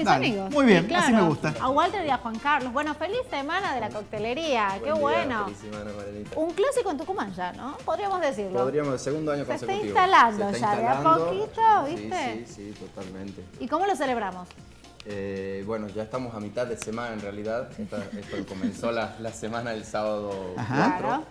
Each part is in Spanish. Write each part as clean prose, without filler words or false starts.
mis Dale. amigos. Muy bien, Sí, claro. así me gusta. A Walter y a Juan Carlos. Bueno, feliz semana de la coctelería. Qué bueno. Feliz semana, Marianita. Un clásico en Tucumán ya, ¿no? Podríamos decirlo. Podríamos, segundo año Se está consecutivo. instalando Se ya, de a poquito, ¿viste? Sí, totalmente. ¿Y cómo lo celebramos? Bueno, ya estamos a mitad de semana en realidad. Esto comenzó la semana del sábado 4. Claro.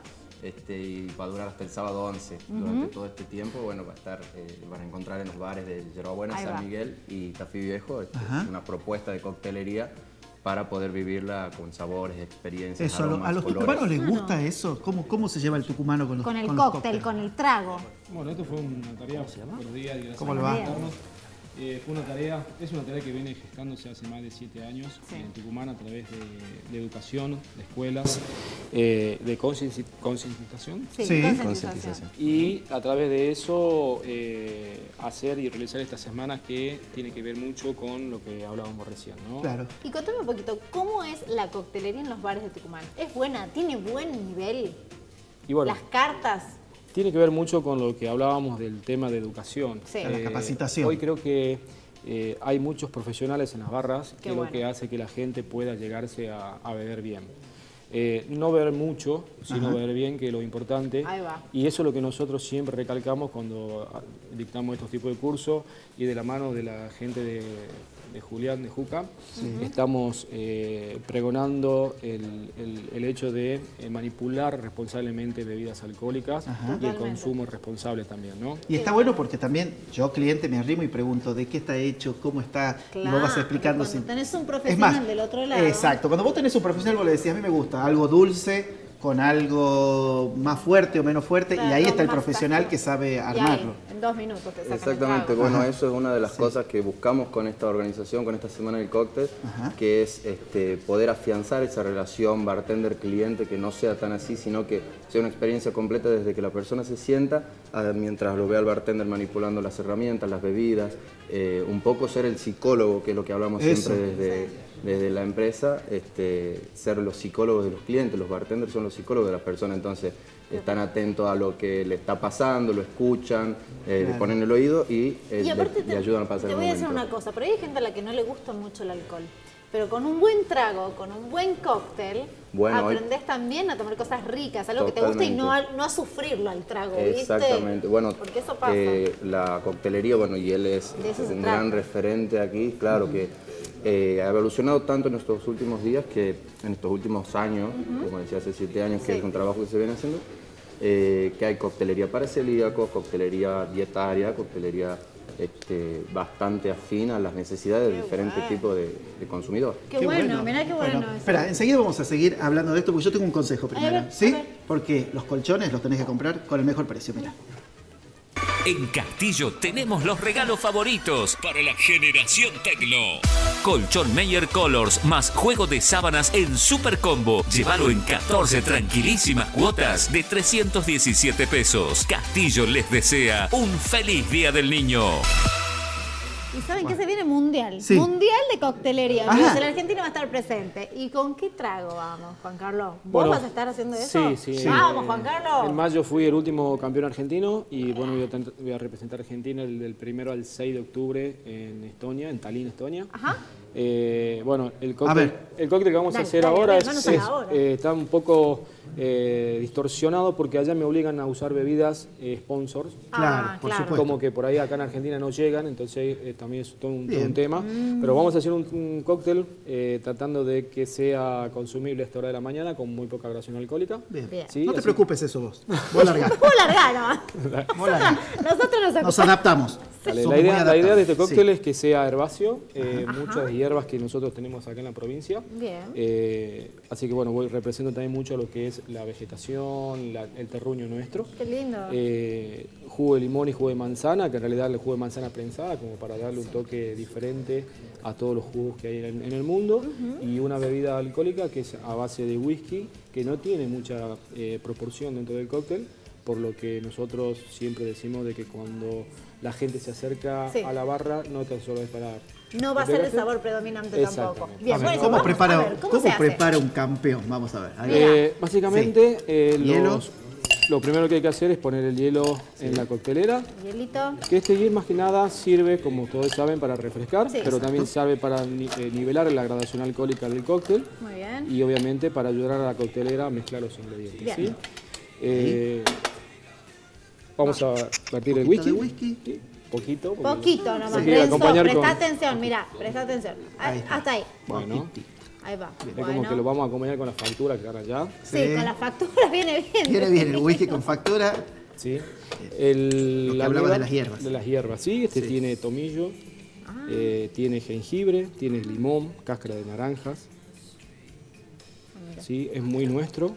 Y va a durar hasta el sábado 11. Durante todo este tiempo, bueno, va a estar, van a encontrar en los bares de Yerbabuena, Ahí va. San Miguel y Tafí Viejo una propuesta de coctelería para poder vivirla con sabores, experiencias, Eso, aromas, ¿a los colores. tucumanos les gusta eso? ¿Cómo se lleva el tucumano con los Con el los cóctel, cócteles? con el trago. Bueno, esto fue una tarea. Buenos días, gracias ¿Cómo le por va? invitarnos. Fue una tarea, es una tarea que viene gestándose hace más de 7 años en Tucumán a través de educación, de escuelas, de concientización Sí, Sí. concientización. y a través de eso hacer y realizar estas semanas que tiene que ver mucho con lo que hablábamos recién, ¿no? Claro. Y contame un poquito, ¿cómo es la coctelería en los bares de Tucumán? ¿Es buena? ¿Tiene buen nivel? Y bueno, ¿Las cartas? tiene que ver mucho con lo que hablábamos del tema de educación. Sí. La capacitación. Hoy creo que hay muchos profesionales en las barras, Qué que bueno. lo que hace que la gente pueda llegarse a beber bien. No beber mucho, sino Ajá. beber bien, que es lo importante. Ahí va. Y eso es lo que nosotros siempre recalcamos cuando dictamos estos tipos de cursos y de la mano de la gente de Julián de Juca, estamos pregonando el hecho de manipular responsablemente bebidas alcohólicas Ajá. y el Totalmente. consumo responsable también, ¿no? Y está bueno porque también yo, cliente, me arrimo y pregunto de qué está hecho, cómo está, y vos vas explicando. Cuando tenés un Es profesional más, del otro lado. exacto, cuando vos tenés un profesional vos le decís, a mí me gusta algo dulce, con algo más fuerte o menos fuerte, Claro, y ahí está el más profesional fácil. que sabe Y ahí, armarlo. en 2 minutos te sacan Exactamente, el trago. bueno, Ajá. eso es una de las cosas que buscamos con esta organización, con esta Semana del Cóctel, Ajá. que es poder afianzar esa relación bartender-cliente, que no sea tan así, sino que sea una experiencia completa desde que la persona se sienta, mientras lo ve al bartender manipulando las herramientas, las bebidas, un poco ser el psicólogo, que es lo que hablamos Eso. siempre desde la empresa, ser los psicólogos de los clientes. Los bartenders son los psicólogos de las personas, entonces están atentos a lo que le está pasando, lo escuchan, le Claro. ponen el oído y, Y aparte le ayudan a pasar te el voy a momento. decir una cosa, pero hay gente a la que no le gusta mucho el alcohol. Pero con un buen trago, con un buen cóctel, Bueno, hoy- aprendés también a tomar cosas ricas, algo que te gusta y no a sufrirlo al trago, ¿viste? Exactamente, bueno, Porque eso pasa. la coctelería, bueno, y él es De eso se un trata. gran referente aquí, claro que ha evolucionado tanto en estos últimos días, que en estos últimos años, como decía, hace 7 años, que Sí. es un trabajo que se viene haciendo, que hay coctelería para celíacos, coctelería dietaria, coctelería bastante afín a las necesidades de diferentes bueno. tipos de consumidores. Qué bueno, mirá qué bueno eso. Espera, enseguida vamos a seguir hablando de esto porque yo tengo un consejo primero. ver, ¿Sí? a ver. Porque los colchones los tenés que comprar con el mejor precio, mira. En Castillo tenemos los regalos favoritos para la generación tecno. Colchón Meyer Colors más juego de sábanas en Super Combo. Llévalo en 14 tranquilísimas cuotas de 317 pesos. Castillo les desea un feliz Día del Niño. ¿Y saben qué se viene? Mundial. Sí. Mundial de coctelería. Ajá. Entonces, el argentino va a estar presente. ¿Y con qué trago vamos, Juan Carlos? ¿Vos Bueno, vas a estar haciendo eso? sí. Vamos, Juan Carlos. En mayo fui el último campeón argentino y bueno, voy a representar a Argentina del 1 al 6 de octubre en Estonia, en Tallinn, Estonia. Ajá. Bueno, el A cóctel, ver. el cóctel que vamos Dale, a hacer dale, ahora hermanos, a la hora. está un poco distorsionado porque allá me obligan a usar bebidas sponsors. Claro, por supuesto. Como que por ahí acá en Argentina no llegan, entonces también es todo un Bien. tema. Pero vamos a hacer un cóctel tratando de que sea consumible a esta hora de la mañana con muy poca graduación alcohólica. Bien. Bien. Sí, No te así- preocupes eso vos. Vos largá. Vos largá nomás. Vos largá. Nosotros Nos adaptamos. Vale, Somos la muy idea de este adaptables. cóctel Sí. es que sea herbáceo, muchas hierbas que nosotros tenemos acá en la provincia. Bien. Así que bueno, represento también mucho lo que es la vegetación, el terruño nuestro. Qué lindo. Jugo de limón y jugo de manzana, que en realidad es el jugo de manzana prensada, como para darle un toque diferente a todos los jugos que hay en el mundo. Y una bebida alcohólica que es a base de whisky, que no tiene mucha proporción dentro del cóctel, por lo que nosotros siempre decimos de que cuando la gente se acerca Sí. a la barra no tan solo es para... No va a ser el beberse. sabor predominante tampoco. Exactamente. Bien, A ver, bueno, ¿cómo vamos a prepara, ver, ¿cómo se hace? prepara un campeón? Vamos a ver. Ahí. Mira. Básicamente, Hielo. los lo primero que hay que hacer es poner el hielo en la coctelera. Hielito. Que este hielo más que nada sirve, como todos saben, para refrescar, Sí. pero también sirve para nivelar la gradación alcohólica del cóctel Muy bien. y obviamente para ayudar a la coctelera a mezclar los ingredientes. Bien. ¿Sí? Vamos a vertir el whisky. de whisky. Sí, poquito. porque Poquito nomás. se quiere Renzo, acompañar presta con- atención, mira, presta atención. Ahí está. Hasta ahí. Bueno, Ahí va. es Bueno. como que lo vamos a acompañar con la factura que ganan ya. Sí, Sí. con la factura viene bien. Viene bien el whisky con factura. ¿Sí? Lo que la hablaba almíbar de las hierbas. De las hierbas, sí. Este tiene tomillo, tiene jengibre, tiene limón, cáscara de naranjas. Sí, es muy nuestro.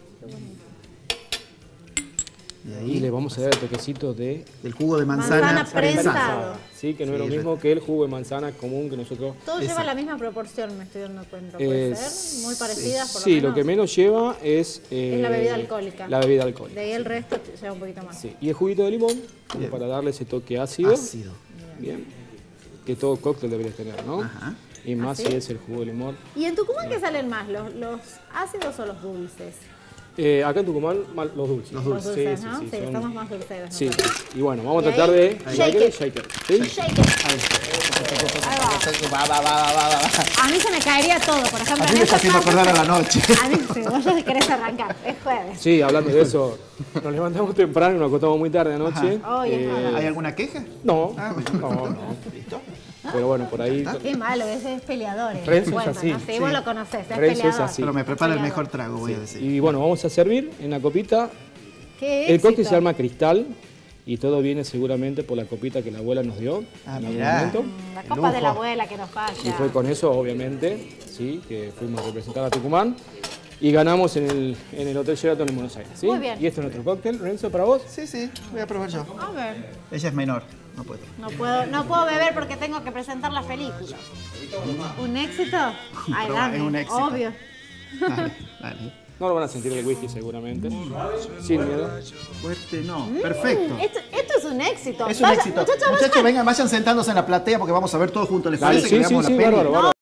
Y Y ahí, le vamos a dar el toquecito de el jugo de manzana, Manzana prensado. Sí, que no es Sí, lo mismo que el jugo de manzana común que nosotros... Todo lleva la misma proporción, me estoy dando cuenta. ¿Puede ser? Muy parecidas, por lo Sí, menos. lo que menos lleva es... Es la bebida alcohólica. La bebida alcohólica. De ahí el resto lleva un poquito más. Sí. Y el juguito de limón, como Bien. para darle ese toque ácido. ácido. Bien. Que todo cóctel debería tener, ¿no? Ajá. Y más ¿Ah, sí? si es el jugo de limón. ¿Y en Tucumán qué salen más? ¿Los ácidos o los dulces? Acá en Tucumán, los dulces. Los dulces, sí, ¿no? sí, Sí, son- estamos más dulceros. Sí, nosotros. y bueno, vamos a Y tratar ahí, de... shake it. Shaker. ¿Sí? Shake it. Ahí va. A mí se me caería todo, por ejemplo. A mí en me está esta haciendo parte- acordar a la noche. A mí, si vos ya querés arrancar, es jueves. Sí, hablando de eso, nos levantamos temprano y nos acostamos muy tarde anoche. Ajá. Ay, es verdad. ¿Hay alguna queja? No, Ah, bueno. no. Pero bueno, por ahí... Qué malo, ese es peleador. Renzo es Bueno, así. ¿no? Sí, vos lo conocés, es Renzo es peleador. así. Pero me prepara el Peleador. mejor trago, voy a decir. Y bueno, vamos a servir en la copita. Qué El cóctel éxito. se llama Cristal y todo viene seguramente por la copita que la abuela nos dio Ah, en algún mirá. momento. La Qué copa de la lujo. abuela que nos falla. Y fue con eso, obviamente, sí, que fuimos a representar a Tucumán y ganamos en el Hotel Sheraton en Buenos Aires. ¿sí? Muy bien. Y este es nuestro cóctel. Renzo, ¿para vos? Sí, sí, voy a probar yo. A ver, Ella es menor, no puedo. no puedo beber porque tengo que presentar la película. ¿Un éxito? Ay, Pero dame, es un éxito. obvio. Dale, dale. No lo van a sentir el whisky seguramente. Sin miedo. Fuerte no. Perfecto. Esto es un éxito. Es un Vaya, éxito. muchachos, Muchachos, vengan, vayan sentándose en la platea porque vamos a ver todos juntos. ¿Les Dale, parece que sí, veamos sí, la sí, peli? bárbaro, bárbaro.